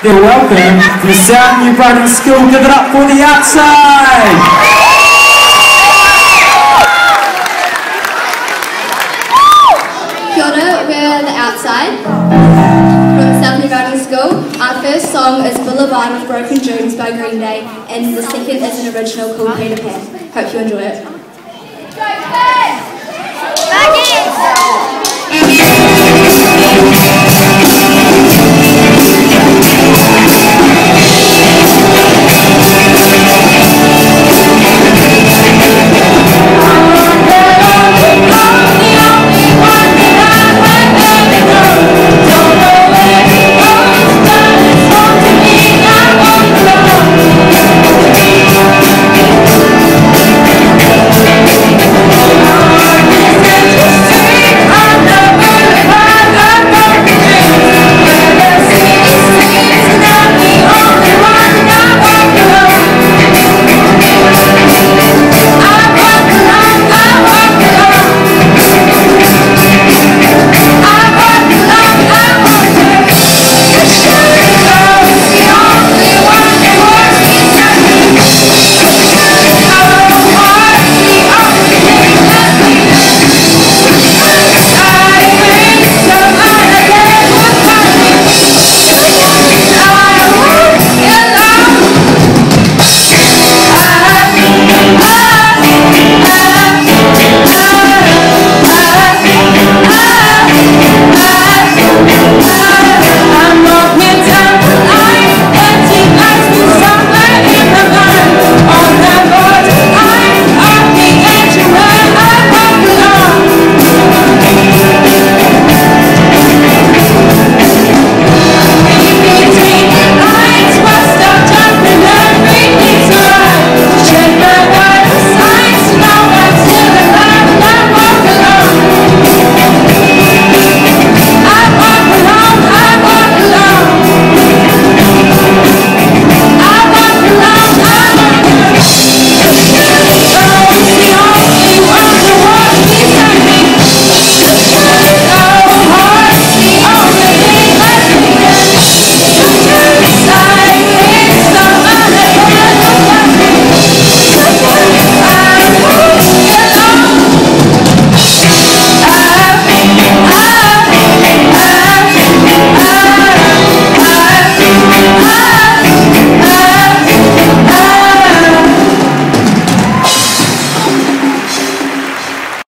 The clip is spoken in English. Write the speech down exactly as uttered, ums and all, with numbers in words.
You're welcome to the South New Brighton School. Give it up for the outside! Kia ora, we're the outside from the South New Brighton School. Our first song is Boulevard with Broken Dreams by Greenday, and the second is an original called Peter Pan. Hope you enjoy it.